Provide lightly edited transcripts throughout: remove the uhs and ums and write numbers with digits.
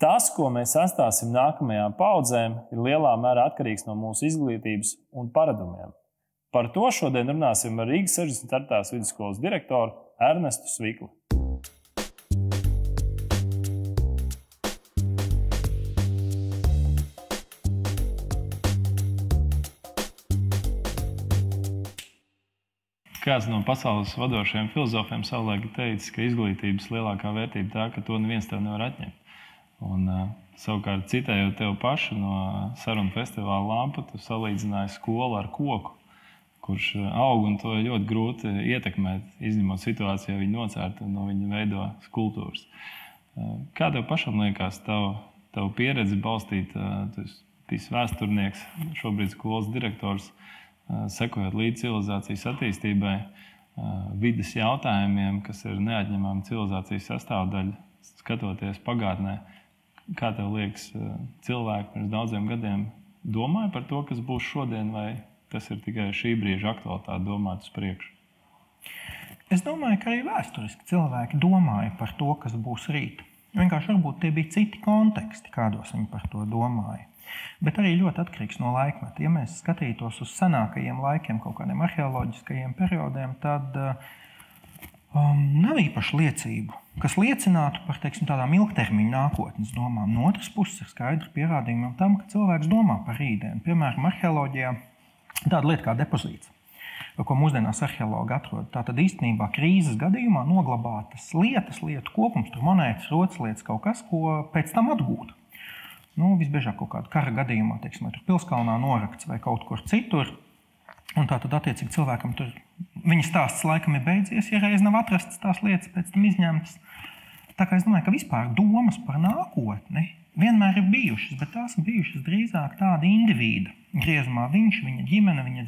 Tas, ko mēs atstāsim nākamajām paudzēm, ir lielā mērā atkarīgs no mūsu izglītības un paradumiem. Par to šodien runāsim ar Rīgas 64. vidusskolas direktoru Ernestu Svikli. Kāds no pasaules vadošajiem filozofiem savulaik teica, ka izglītības lielākā vērtība tā, ka to neviens tev nevar atņemt. Un savukārt citējot tev pašu no sarunu festivāla Lampa, tu salīdzināji skolu ar koku, kurš aug un to ļoti grūti ietekmēt, izņemot situāciju, ja viņi nocērta un no viņa veido skulptūras. Kā tev pašam liekas, tavu pieredzi balstīt, tu esi vēsturnieks, šobrīd skolas direktors, sekojot līdz civilizācijas attīstībai, vides jautājumiem, kas ir neatņemama civilizācijas sastāvdaļa, skatoties pagātnē, kā tev liekas, cilvēki pirms daudziem gadiem domāja par to, kas būs šodien, vai tas ir tikai šī brīža aktualitāte domāt uz priekšu? Es domāju, ka arī vēsturiski cilvēki domāja par to, kas būs rīt. Vienkārši varbūt tie bija citi konteksti, kādos viņi par to domāja. Bet arī ļoti atkarīgs no laikmeta. Ja mēs skatītos uz senākajiem laikiem, kaut kādiem arheoloģiskajiem periodiem, tad nav īpaši liecību, kas liecinātu par, teiksim, tādām ilgtermiņa nākotnes domām. No otras puses ir skaidri pierādījumi tam, ka cilvēks domā par rītdienu. Piemēram, arheoloģijā tāda lieta kā depozīts, ko mūsdienās arheologi atrod. Tātad īstenībā krīzes gadījumā noglabātas lietu kopums, tur monētas, rotas lietas, kaut kas, ko pēc tam atgūt. Visbiežāk kaut kāda kara gadījumā, teiksim, vai tur Pilskalnā norakts vai kaut kur citur. Un tātad, attiecīgi, cilvēkam tur viņa stāsts laikam ir beidzies, ja reiz nav atrastas tās lietas pēc tam izņemtas. Tā kā es domāju, ka vispār domas par nākotni vienmēr ir bijušas, bet tās ir bijušas drīzāk tāda indivīda griezumā. Viņš, viņa ģimene, viņa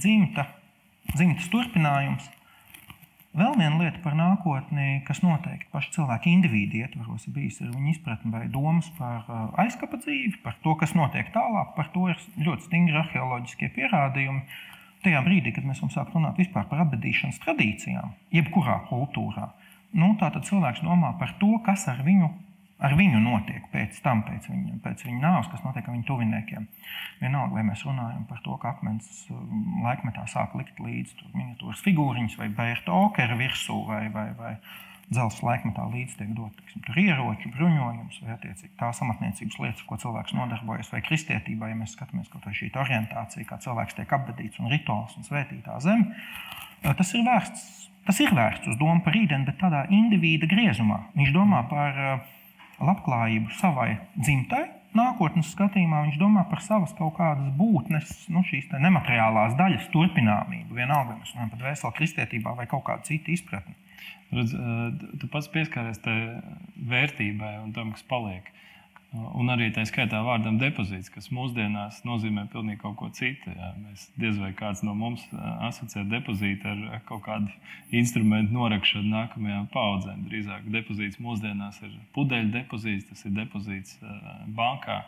dzimtas turpinājums. Vēl viena lieta par nākotni, kas noteikti paši cilvēki indivīdi ietvaros ir bijis, ir viņa izpratne vai domas par aizkapa dzīvi, par to, kas notiek tālāk, par to ir ļoti stingri arheoloģiskie pierādījumi. Tajā brīdī, kad mēs sākam runāt vispār par apbedīšanas tradīcijām, jebkurā kultūrā, tātad cilvēks domā par to, kas ar viņu notiek pēc tam, pēc viņa nāves, kas notiek ar viņu tuviniekiem. Vienalga, vai mēs runājam par to, ka akmens laikmetā sāk likt līdz miniatūras figūriņas vai bērta okera virsū, vai dzelzs laikmetā līdz tiek dot, tur ieroči, bruņojums, vai attiecīgi tās amatniecības lietas, ko cilvēks nodarbojas, vai kristietībā, ja mēs skatāmies kaut vai šī orientācija, kā cilvēks tiek apbedīts un rituāls un svētītā zeme, tas ir vērsts uz domu par rītdienu, bet tādā indivīda griezumā. Viņš domā par labklājību savai dzimtai, nākotnes skatījumā viņš domā par savas kaut kādas būtnes, šīs nemateriālās daļas turpināmību, vienalga, mēs runājam par dvēseli kristietībā vai kaut kādu citu izpratni. Redz, tu pats pieskāries tai vērtībai un tam, kas paliek. Un arī tā skaitā vārdam depozīts, kas mūsdienās nozīmē pilnīgi kaut ko citu. Jā. Mēs diez vai kāds no mums asociē depozītu ar kaut kādu instrumentu norakšanu nākamajām paudzēm. Drīzāk depozīts mūsdienās ir pudeļu depozīts, tas ir depozīts bankā.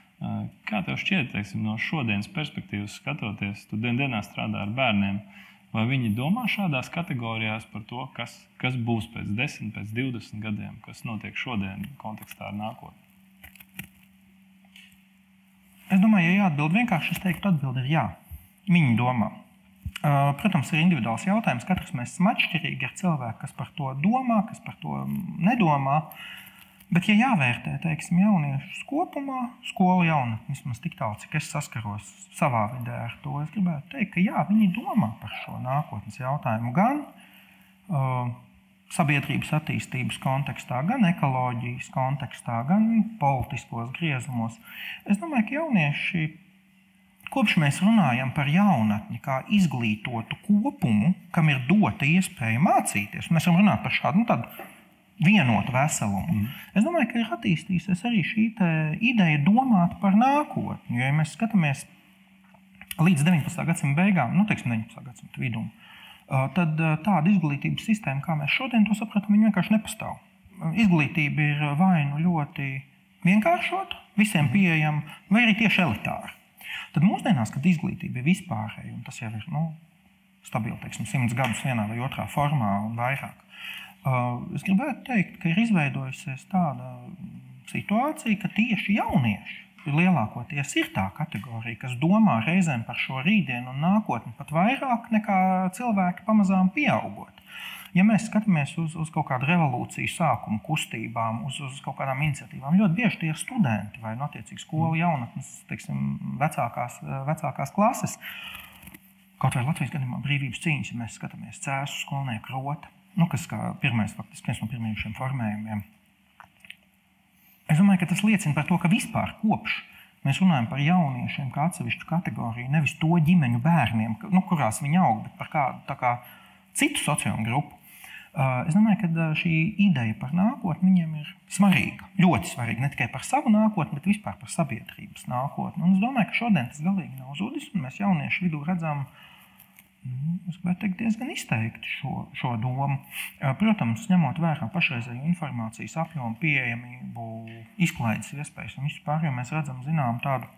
Kā tev šķiet, teiksim, no šodienas perspektīvas skatoties, tu dienā strādā ar bērniem, vai viņi domā šādās kategorijās par to, kas būs pēc 10, pēc 20 gadiem, kas notiek šodien kontekstā ar nākotni? Es domāju, ja jāatbild vienkārši, es teiktu, atbildi ir jā. Viņi domā. Protams, ir individuāls jautājums. Katrs mēs esam atšķirīgi ar cilvēku, kas par to domā, kas par to nedomā. Bet, ja jāvērtē, teiksim, jauniešus kopumā, skolu jaunatni, vismaz tik tālu, cik es saskaros savā vidē ar to, es gribētu teikt, ka jā, viņi domā par šo nākotnes jautājumu gan sabiedrības attīstības kontekstā, gan ekoloģijas kontekstā, gan politiskos griezumos. Es domāju, ka jaunieši, kopš mēs runājam par jaunatni kā izglītotu kopumu, kam ir dota iespēja mācīties, mēs varam runāt par šādu tādu vienotu veselumu. Es domāju, ka ir attīstīsies arī šī ideja domāt par nākotni. Jo, ja mēs skatāmies līdz 19. gadsimta beigām, 19. gadsimta vidum, tad tāda izglītības sistēma, kā mēs šodien to sapratam, viņa vienkārši nepastāv. Izglītība ir vai nu ļoti vienkāršota, visiem pieejama, vai arī tieši elitāra. Tad mūsdienās, kad izglītība ir vispārēja, un tas jau ir stabili, 100 gadus vienā vai otrā formā un vairāk, es gribētu teikt, ka ir izveidojusies tāda situācija, ka tieši jaunieši lielākoties ir tā kategorija, kas domā reizēm par šo rītdienu un nākotni pat vairāk nekā cilvēki pamazām pieaugot. Ja mēs skatāmies uz kaut kādu revolūciju sākumu kustībām, uz kaut kādām iniciatīvām, ļoti bieži tie ir studenti vai attiecīgi skolu jaunatnes, teiksim, vecākās klases. Kaut vai Latvijas gadījumā brīvības cīņas, ja mēs skatāmies Cēsu skolnieku rota, kas kā faktiski viens no pirmajiem šiem formējumiem. Es domāju, ka tas liecina par to, ka vispār kopš mēs runājam par jauniešiem kā atsevišķu kategoriju, nevis to ģimeņu bērniem, kurās viņi aug, bet par kādu tā kā citu sociālu grupu. Es domāju, ka šī ideja par nākotni viņiem ir svarīga, ļoti svarīga, ne tikai par savu nākotni, bet vispār par sabiedrības nākotni. Un es domāju, ka šodien tas galīgi nav zudis, un mēs jauniešu vidū redzam, es gribētu teikt, diezgan izteikti šo domu. Protams, ņemot vērā pašreizēju informācijas apjomu, pieejamību, izklaides iespējas un visu pārējo, mēs redzam tādu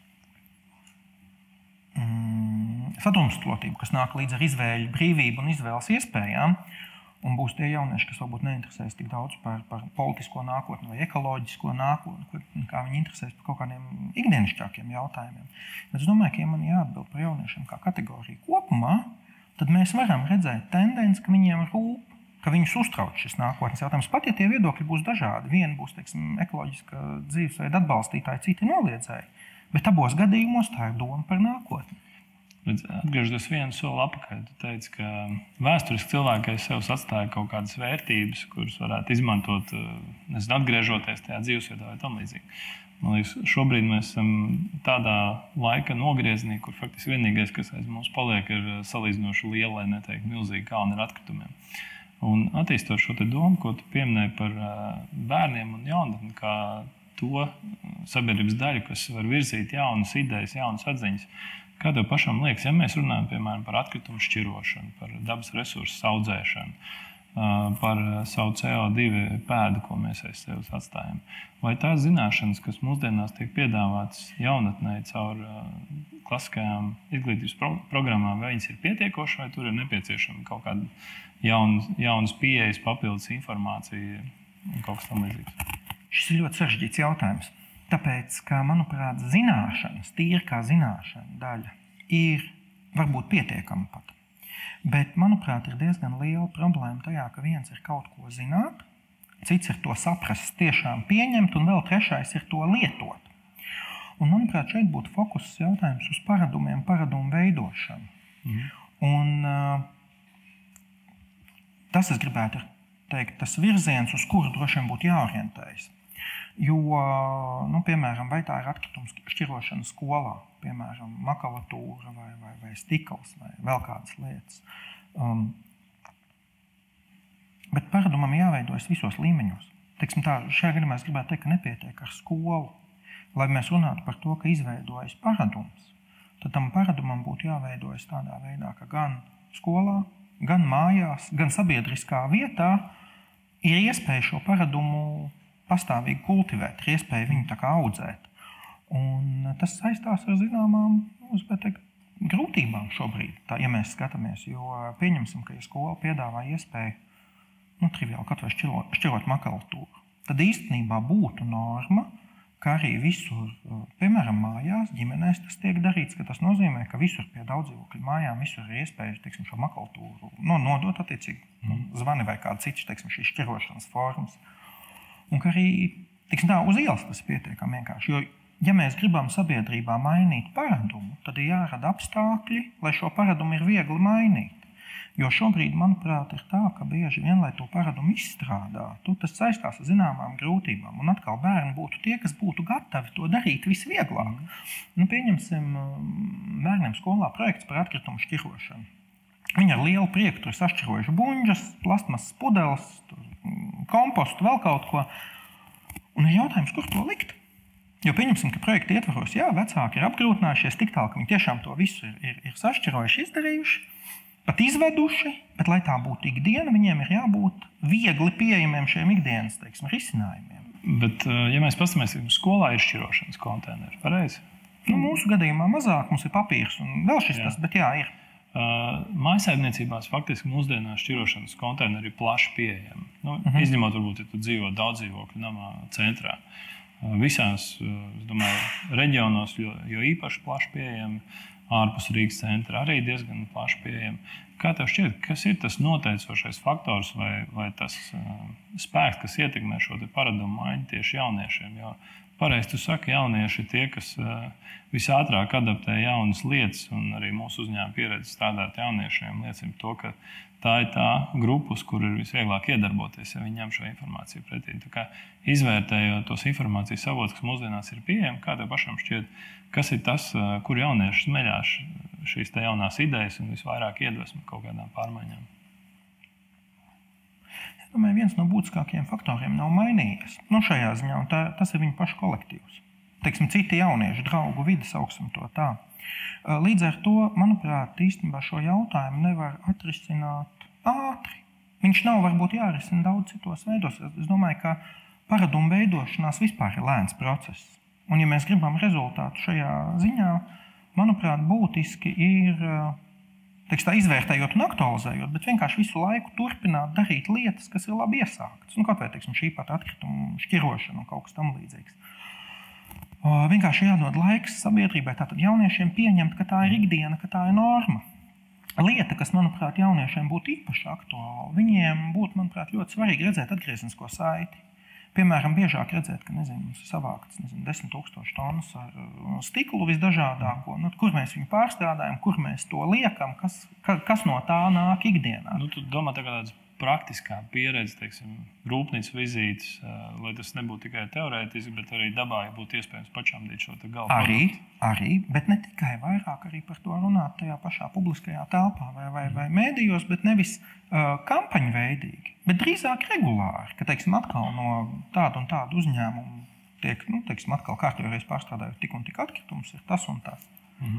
sadrumstalotību, kas nāk līdz ar izvēļu brīvību un izvēles iespējām. Un būs tie jaunieši, kas varbūt neinteresēs tik daudz par politisko nākotni vai ekoloģisko nākotni, kā viņi interesēs par kaut kādiem ikdienišķākiem jautājumiem. Bet es domāju, ka ja man jāatbild par jauniešiem kā kategoriju kopumā, tad mēs varam redzēt tendenci, ka viņiem rūp, ka viņus uztrauc šis nākotnes jautājums. Pat ja tie viedokļi būs dažādi, viena būs, teiksim, ekoloģiska dzīvesveida atbalstītāji, citi noliedzēji, bet abos gadījumos tā ir doma par nākotni. Atgriežoties vienu soli apakaļ, tu teici, ka vēsturiski cilvēki aiz sev atstāja kaut kādas vērtības, kuras varētu izmantot, atgriežoties tajā dzīvesvietā vai tam līdzīgi. Man liekas, šobrīd mēs esam tādā laika nogriezienī, kur faktiski vienīgais, kas aiz mums paliek, ir salīdzinoši liela, lai neteikt milzīgi kalni ar atkritumiem. Un attīstot šo te domu, ko tu pieminēji par bērniem un jaunatni, kā to sabiedrības daļu, kas var virzīt jaunas idejas, jaunas atziņas. Kā tev pašam liekas, ja mēs runājam, piemēram, par atkritumu šķirošanu, par dabas resursu audzēšanu, par savu CO2 pēdu, ko mēs aiz sevis atstājam, vai tās zināšanas, kas mūsdienās tiek piedāvātas jaunatnē caur klasiskajām izglītības programmām, vai viņas ir pietiekošas, vai tur ir nepieciešama kaut kāda jaunas pieejas, papildus informācija un kaut kas tam līdzīgs? Šis ir ļoti sarežģīts jautājums. Tāpēc, ka, manuprāt, zināšanas, tīri kā zināšana daļa, ir varbūt pietiekama pat. Bet, manuprāt, ir diezgan liela problēma tajā, ka viens ir kaut ko zināt, cits ir to saprast, tiešām pieņemt, un vēl trešais ir to lietot. Un, manuprāt, šeit būtu fokus jautājums uz paradumiem, paradumu veidošanu. Un tas, es gribētu teikt, tas virziens, uz kuru droši vien būtu jāorientējas. Jo, piemēram, vai tā ir atkritums šķirošana skolā, piemēram, makalatūra vai stikls vai vēl kādas lietas. Bet paradumam jāveidojas visos līmeņos. Teiksim tā, šajā gadījumā es gribētu teikt, ka nepietiek ar skolu. Lai mēs runātu par to, ka izveidojas paradums, tad tam paradumam būtu jāveidojas tādā veidā, ka gan skolā, gan mājās, gan sabiedriskā vietā ir iespēja šo paradumu pastāvīgi kultivēt, ir iespēja viņu tā kā audzēt. Un tas saistās ar zināmām, grūtībām šobrīd, ja mēs skatāmies, jo pieņemsim, ka ja skola piedāvā iespēju, triviāli kaut vai šķirot makalatūru, tad īstenībā būtu norma, ka arī visur, piemēram, mājās, ģimenēs tas tiek darīts, ka tas nozīmē, ka visur pie daudzdzīvokļu mājām visur ir iespēja, teiksim, šo makalatūru nodot attiecīgi zvani vai kādu citu, teiksim, šīs šķirošanas formas. Un ka arī, teiksim tā, uz ielas tas pietiekami vienkārši. Jo, ja mēs gribam sabiedrībā mainīt paradumu, tad ir jārada apstākļi, lai šo paradumu ir viegli mainīt. Jo šobrīd, manuprāt, ir tā, ka bieži vien, lai to paradumu izstrādātu, tas saistās ar zināmām grūtībām. Un atkal bērni būtu tie, kas būtu gatavi to darīt visvieglāk. Pieņemsim bērniem skolā projekts par atkritumu šķirošanu. Viņi ar lielu prieku tur sašķirojuši buņģas, plastmasas pudeles, kompostu, vēl kaut ko. Un ir jautājums, kur to likt? Jo pieņemsim, ka projekta ietvaros, vecāki ir apgrūtinājušies tik tālu, ka viņi tiešām to visu ir sašķirojuši, izdarījuši, pat izveduši, bet lai tā būtu ikdiena, viņiem ir jābūt viegli pieejamiem šiem ikdienas, teiksim, risinājumiem. Bet, ja mēs paskatāmies, skolā ir šķirošanas konteineri, pareizi? Mūsu gadījumā mazāk, mums ir papīrs un vēl šis tas, bet ir. Mājsaimniecībās faktiski mūsdienās šķirošanas konteineri ir plaši pieejami. Izņemot, varbūt, ja tu dzīvo daudz dzīvokļu namā centrā. Visās, es domāju, reģionos, jo īpaši plaši pieejami, ārpus Rīgas centra arī diezgan plaši pieejami. Kā tev šķiet, kas ir tas noteicošais faktors vai tas spēks, kas ietekmē šo paradumu maiņu tieši jauniešiem? Jo pareizi tu saki, jaunieši ir tie, kas visātrāk adaptē jaunas lietas, un arī mūsu uzņēmuma pieredze strādāt jauniešiem liecina to, ka tā ir tā grupa, uz kur ir visvieglāk iedarboties, ja viņi ņem šo informāciju pretī. Tā kā izvērtējot tos informācijas avotus, kas mūsdienās ir pieejami, kā tev pašam šķiet, kas ir tas, kur jaunieši smeļās šīs te jaunās idejas un visvairāk iedvesmu kaut kādām pārmaiņām? Es domāju, viens no būtiskākajiem faktoriem nav mainījies. Šajā ziņā, un tas ir viņu pašu kolektīvs. Teiksim, citi jaunieši, draugu vidi, sauksim to tā. Līdz ar to, manuprāt, īstenībā šo jautājumu nevar atrisināt ātri. Viņš nav varbūt jārisina daudz citos veidos. Es domāju, ka paradumu veidošanās vispār ir lēns process. Un ja mēs gribam rezultātu šajā ziņā, manuprāt, būtiski ir, izvērtējot un aktualizējot, bet vienkārši visu laiku turpināt darīt lietas, kas ir labi iesāktas. Kaut vai, šī pat atkritumu šķirošana un kaut kas tam līdzīgs. Vienkārši jādod laiks sabiedrībai, tātad jauniešiem pieņemt, ka tā ir ikdiena, ka tā ir norma. Lieta, kas, manuprāt, jauniešiem būtu īpaši aktuāla, viņiem būtu, manuprāt, ļoti svarīgi redzēt atgriezenisko saiti. Piemēram, biežāk redzēt, ka mums ir savākts 10,000 tonnas ar stiklu visdažādāko, kur mēs viņu pārstrādājam, kur mēs to liekam, kas no tā nāk ikdienā. Tu domā tādas praktiskā pieredze, rūpnīcas vizītes, lai tas nebūtu tikai teorētiski, bet arī dabā būtu iespējams pačamdīt šo te galvu. Arī, bet ne tikai vairāk arī par to runāt tajā pašā publiskajā telpā vai mēdījos, bet nevis kampaņu veidīgi, bet drīzāk regulāri, ka, atkal no tādu un tādu uzņēmumu tiek, atkal kārtojoties pārstrādājot tik un tik atkritumus, ir tas un tas.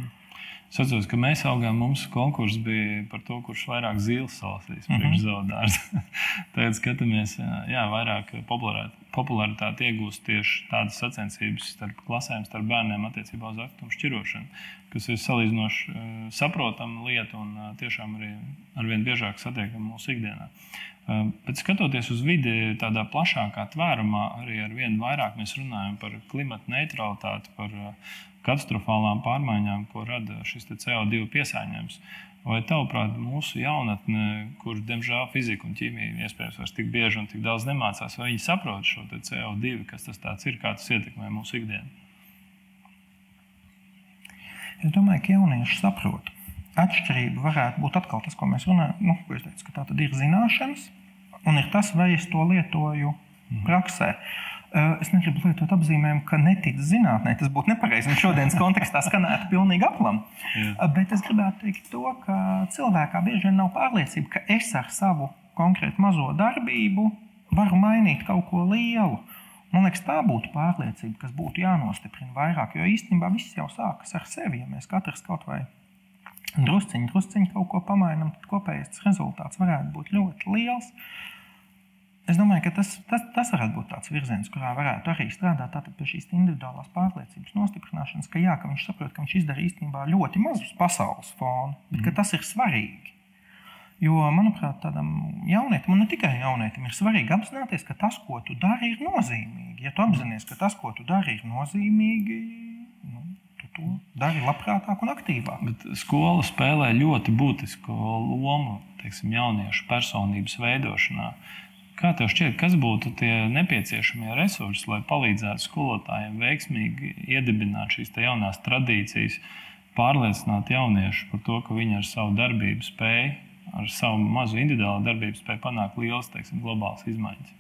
Es atceros, ka mēs augām, mums konkurss bija par to, kurš vairāk zīles salasīs priekš zoodārza. Tagad skatāmies, vairāk popularitāti iegūst tieši tādas sacensības starp klasēm, starp bērniem attiecībā uz atkritumu šķirošanu, kas ir salīdzinoši saprotama lieta un tiešām arī arvien biežāk satiekama mūsu ikdienā. Bet skatoties uz vidi tādā plašākā tvērumā, arī arvien vairāk mēs runājam par klimata neutralitāti, par katastrofālām pārmaiņām, ko rada šis CO2 piesārņojums. Vai tavuprāt, mūsu jaunatne, kur, diemžēl, fizika un ķīmija iespējams vairs tik bieži un tik daudz nemācās, vai viņi saprot šo CO2, kas tas tāds ir, kā tas ietekmē mūsu ikdienu? Es domāju, ka jaunieši saprot. Atšķirība varētu būt atkal tas, ko mēs runājam, ko es teicu, ka tā tad ir zināšanas, un ir tas, vai es to lietoju praksē. Es negribu lietot apzīmējumu, ka netic zinātnē, tas būtu nepareizi, un šodienas kontekstā skanētu pilnīgi aplam. Bet es gribētu teikt to, ka cilvēkā bieži vien nav pārliecība, ka es ar savu konkrētu mazo darbību varu mainīt kaut ko lielu. Man liekas, tā būtu pārliecība, kas būtu jānostiprina vairāk, jo īstenībā viss jau sākas ar sevi, ja mēs katrs kaut vai drusciņi kaut ko pamainam, tad kopējais rezultāts varētu būt ļoti liels. Es domāju, ka tas varētu būt tāds virziens, kurā varētu arī strādāt tātad pie šīs individuālās pārliecības nostiprināšanas, ka viņš saprot, ka viņš izdara īstenībā ļoti mazus pasaules fonu, bet ka tas ir svarīgi. Jo, manuprāt, tādam jaunietim, un ne tikai jaunietim, ir svarīgi apzināties, ka tas, ko tu dari, ir nozīmīgi. Ja tu apzinies, ka tas, ko tu dari, ir nozīmīgi, tu to dari labprātāk un aktīvāk. Bet skola spēlē ļoti būtisku lomu, jauniešu personības veidošanā. Kā tev šķiet, kas būtu tie nepieciešamie resursi, lai palīdzētu skolotājiem veiksmīgi iedibināt šīs jaunās tradīcijas, pārliecināt jauniešus par to, ka viņi ar savu darbību spēju, ar savu mazu individuālu darbību spēju panākt lielas, globālas izmaiņas?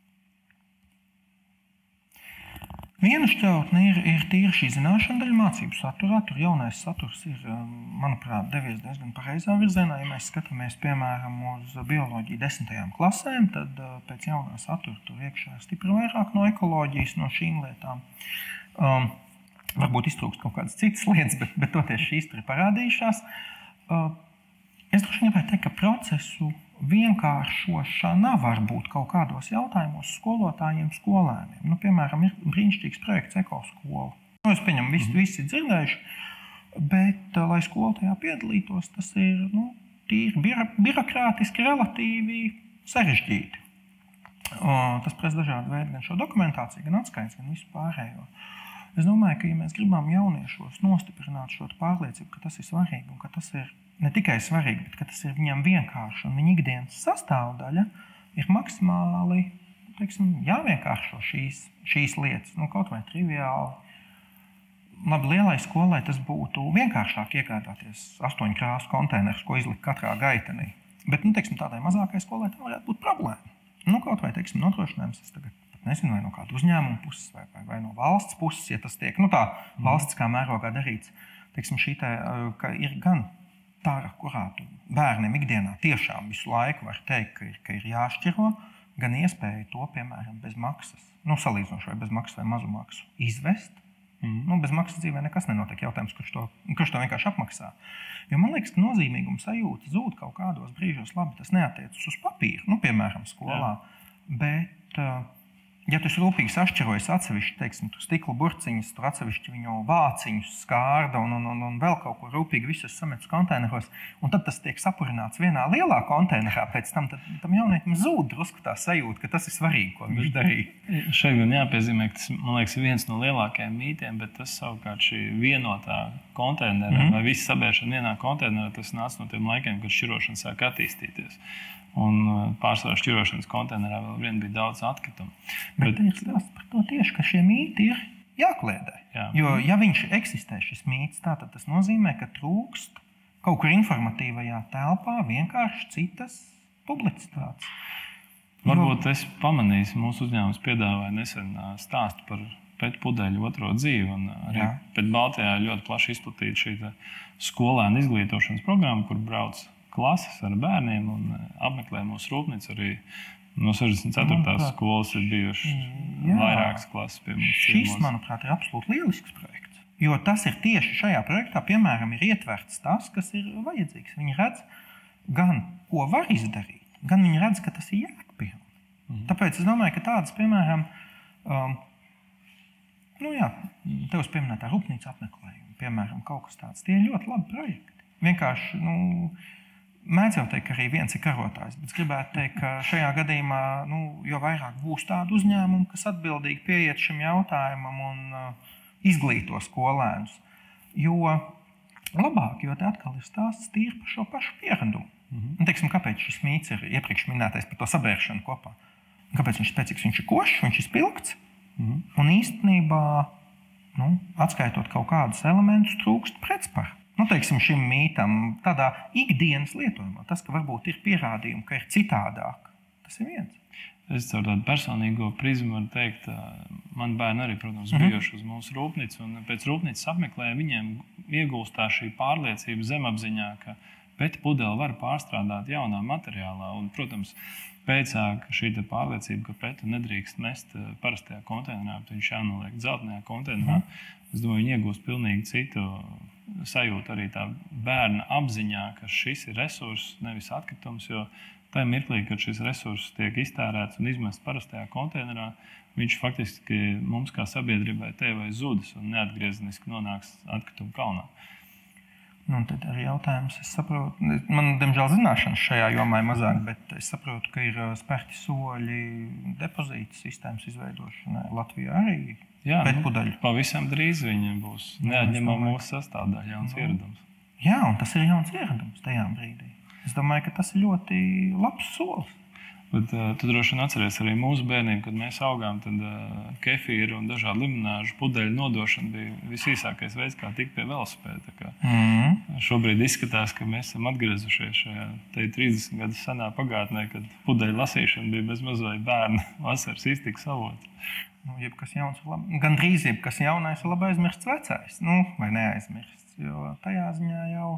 Viena šķautne ir tīri šī zināšana daļa mācību saturā. Tur jaunais saturs ir, manuprāt, devies diezgan pareizā virzienā. Ja mēs skatāmies, piemēram, uz bioloģiju 10. klasēm, tad pēc jaunā satura tur iekšā ir stipri vairāk no ekoloģijas, no šīm lietām. Varbūt iztrūkst kaut kādas citas lietas, bet toties šīs tur ir parādījušās. Es droši vien gribētu teikt, ka procesu vienkāršošana var būt kaut kādos jautājumos skolotājiem, skolēniem. Piemēram, ir brīnišķīgs projekts Ekoskola. Es pieņemu, visi dzirdējuši. Bet, lai skola tajā piedalītos, tas ir tīri birokrātiski relatīvi sarežģīti. Tas prasa dažādu veidu gan šo dokumentāciju, gan atskaits, gan visu pārējo. Es domāju, ka, ja mēs gribam jauniešos nostiprināt šo pārliecību, ka tas ir svarīgi un ka tas ir ne tikai svarīgi, bet ka tas ir viņam vienkārši un viņa ikdienas sastāvdaļa, ir maksimāli, jāvienkāršo šīs lietas, kaut vai triviāli. Labi, lielai skolai tas būtu vienkāršāk iegādāties 8 krāsu konteinerus, ko izlikt katrā gaitenī. Bet, tādai mazākai skolai tā varētu būt problēma. Kaut vai, nodrošinājums, es tagad pat nezinu, vai no kāda uzņēmuma puses vai no valsts puses, ja tas tiek, valstiskā mērogā darīts, ka ir gan tāra, kurā tu bērniem ikdienā tiešām visu laiku var teikt, ka ir jāšķiro, gan iespēja to, piemēram, bez maksas, salīdzinoši vai bez maksas vai mazu maksu, izvest. Bez maksas dzīvē nekas nenotiek, jautājums, kurš to vienkārši apmaksā. Jo man liekas, ka nozīmīguma sajūta zūd kaut kādos brīžos, labi, tas neatiecas uz papīru, piemēram, skolā, bet, ja tu rūpīgi sašķirojies atsevišķi, tur stikla burciņas, tur atsevišķi viņu vāciņus, skārda un vēl kaut ko rūpīgi visus sametus konteineros, un tad tas tiek sapurināts vienā lielā konteinerā, pēc tam jaunietim zūd drusku tā sajūta, ka tas ir svarīgi, ko viņš darīja. Šeit gan jāpiezīmē, ka tas, man liekas, ir viens no lielākajiem mītiem, bet tas savukārt šī vienotā konteinerā vai viss sabēršana vienā konteinerā, tas nāca no tiem laikiem, kad šķirošana sāk attīstīties. Un pārsvarā šķirošanas konteinerā vēl vien bija daudz atkritumu. Bet ir stāsts par to tieši, ka šie mīti ir jākliedē. Jā. Jo, ja viņš eksistē šis mīts, tad tas nozīmē, ka trūkst kaut kur informatīvajā telpā vienkārši citas publicitātes. Varbūt es pamanīju, mūsu uzņēmums piedāvāja nesen stāstu par Pēta Pudeļa otro dzīvi. Un arī Pēta Baltijā ļoti plaši izplatīta šī skolēnu izglītošanas programma, kur brauc klases ar bērniem un apmeklē mūsu rūpnīcu. Arī no 64. skolas ir bijuši vairākas klases pie mums. Šis, manuprāt, ir absolūti lielisks projekts. Jo tas ir tieši šajā projektā, piemēram, ir ietverts tas, kas ir vajadzīgs. Viņi redz gan, ko var izdarīt, gan viņi redz, ka tas ir jēgpilni. Tāpēc es domāju, ka tādas, piemēram, tevs pieminētā rūpnīca apmeklējuma, piemēram, kaut kas tāds, tie ir ļoti labi projekti. Vienkārši, mēdz jau teikt, ka arī viens ir karotājs, bet gribētu teikt, ka šajā gadījumā, jo vairāk būs tādu uzņēmumu, kas atbildīgi pieiet šim jautājumam un izglīto skolēnus, jo labāk, jo te atkal ir stāsts tīri par šo pašu pieradumu. Kāpēc šis mīts ir iepriekš minētais par to sabēršanu kopā? Kāpēc viņš spēcīgs? Viņš ir košs, viņš ir spilgts, un īstenībā, atskaitot kaut kādus elementus, trūkst pretspara. Šim mītam tādā ikdienas lietojumā, tas, ka varbūt ir pierādījumi, ka ir citādāk, tas ir viens. Es caur tādu personīgo prizmu varu teikt, man bērni arī, protams, bijuši uz mūsu rūpnīcu, un pēc rūpnīcas apmeklēja viņiem iegūstā šī pārliecība zemapziņā, ka Pēta Pudele var pārstrādāt jaunā materiālā, un, protams, pēcāk šī pārliecība, ka Pēta nedrīkst mest parastajā konteinerā, bet viņš jānoliek dzeltenajā konteinerā. Es domāju, viņi iegūst pilnīgi citu sajūtu arī tā bērna apziņā, ka šis ir resurss, nevis atkritums, jo tajā mirklī, kad šis resurss tiek iztērēts un izmests parastajā konteinerā, viņš faktiski mums kā sabiedrībai te vai zudas un neatgriezeniski nonāks atkritumu kalnā. Tad arī jautājums, es saprotu, man, diemžēl, zināšanas šajā jomā ir mazāk, bet es saprotu, ka ir spērti soļi depozītu sistēmas izveidošanai Latvijā arī. Jā, pavisam drīz viņiem būs neatņemama mūsu sastāvdaļa, jauns ieradums. Jā, un tas ir jauns ieradums tajā brīdī. Es domāju, ka tas ir ļoti labs solis. Bet tu droši vien atceries arī mūsu bērnību, kad mēs augām, tad kefīru un dažādu limonāžu pudeļu nodošana bija visīsākais veids, kā tikt pie velosipēda. Šobrīd izskatās, ka mēs esam atgriezušies šajā 30 gadus senā pagātnē, kad pudeļu lasīšana bija bezmaz vai bērna vasaras iztikas avots. Jebkas jauns ir labi. Gandrīz jebkas jaunais ir labi aizmirsts vecais. Vai neaizmirsts, jo tajā ziņā jau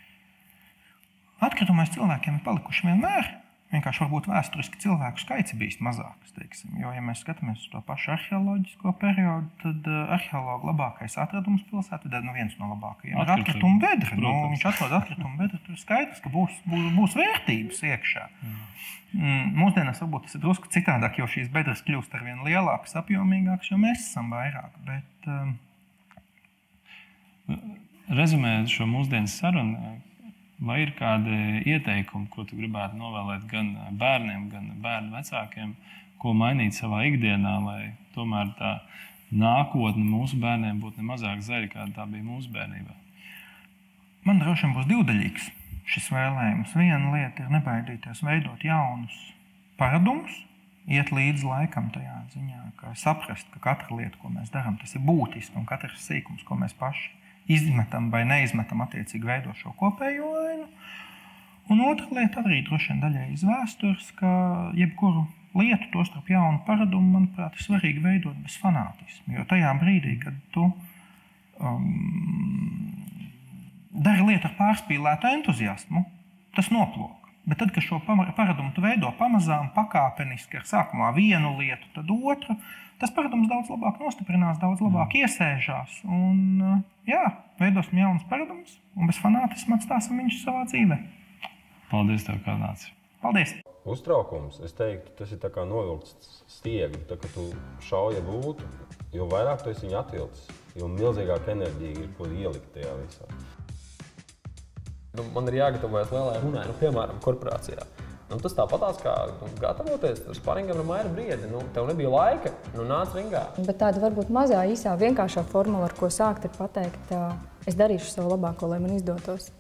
atkritumais cilvēkiem ir palikuši vienmēr. Vienkārši varbūt vēsturiski cilvēku skaits ir bijis mazāks, jo, ja mēs skatāmies uz to pašu arheoloģisko periodu, tad arheologu labākais atradums pilsētā, tad viens no labākajiem ir atkritumu bedra. Viņš atrod atkritumu bedru, tur ir skaidrs, ka būs vērtības iekšā. Mūsdienās varbūt tas ir drusku citādāk, jo šīs bedras kļūst arvien lielākas, apjomīgākas, jo mēs esam vairāk, bet rezumējot šo mūsdienas sarunu, vai ir kādi ieteikumi, ko tu gribētu novēlēt gan bērniem, gan bērnu vecākiem, ko mainīt savā ikdienā, lai tomēr tā nākotne mūsu bērniem būtu nemazāk zaļa, kāda tā bija mūsu bērnībā? Man droši vien būs divdaļīgs šis vēlējums. Viena lieta ir nebaidīties veidot jaunus paradumus, iet līdz laikam tajā ziņā, ka saprast, ka katra lieta, ko mēs darām, tas ir būtiski, un katrs sīkums, ko mēs paši izmetam vai neizmetam, attiecīgi veido šo kopējo ainu. Un otra lieta arī droši vien daļai iz vēstures, ka jebkuru lietu, tostarp jaunu paradumu, manuprāt, ir svarīgi veidot bez fanātismu. Jo tajā brīdī, kad tu dari lietu ar pārspīlētu entuziasmu, tas noplok. Bet tad, kad šo paradumu tu veido pamazām, pakāpeniski, ar sākumā vienu lietu, tad otru, tas paradums daudz labāk nostiprinās, daudz labāk iesēžās. Un, veidosim jaunas paradumus un bez fanātisma atstāsim viņus savā dzīvē. Paldies tev, kā nāci. Paldies! Uztraukums, es teiktu, tas ir tā kā novilkts stiegi. Tā, ka tu šauja gultu, jo vairāk tu esi viņu atvilcis, jo milzīgāk enerģija ir, ko ielikt tajā visā. Man ir jāgatavojas lielai runai, piemēram, korporācijā. Tas tāpatās kā gatavoties sparingam ar Mairu Briedi. Tev nebija laika, nāc ringā. Bet tāda varbūt mazā, īsā, vienkāršā formula, ar ko sākt, ir pateikt, es darīšu savu labāko, lai man izdotos.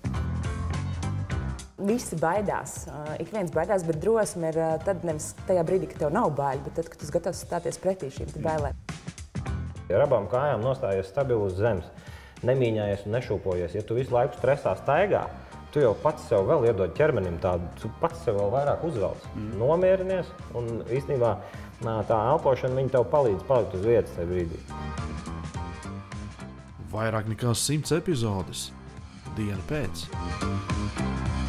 Visi baidās. Ik viens baidās, bet drosme ir tad nevis tajā brīdī, ka tev nav baļi, bet tad, kad tu gatavs stāties pretī šīm bailēm. Ja ar abām kājām nostājies stabilu uz zemes, nemīņājies un nešūpojies, ja tu visu laiku stresā staigā, tu jau pats sev vēl iedod ķermenim tādu, tu pats sev vēl vairāk uzvelc. Nomierinies un īstenībā tā elpošana viņa tev palīdz palikt uz vietas tajā brīdī. Vairāk nekā 100 epizodes. Diena pēc.